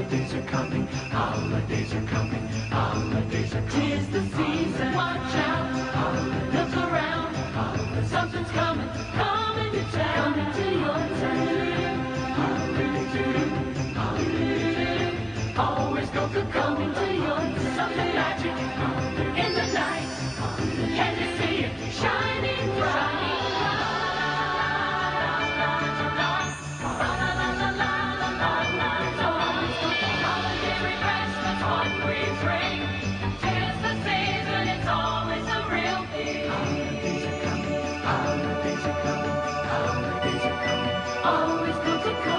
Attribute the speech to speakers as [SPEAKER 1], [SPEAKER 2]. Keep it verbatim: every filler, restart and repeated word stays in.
[SPEAKER 1] holidays are coming, holidays are coming, holidays are coming. 'Tis the season, watch out, look around, something's coming, coming to town, coming to your town. Always go to coming to your town. Something magic in the night, can you see it shining bright? Holidays are coming, holidays are coming, always good to come.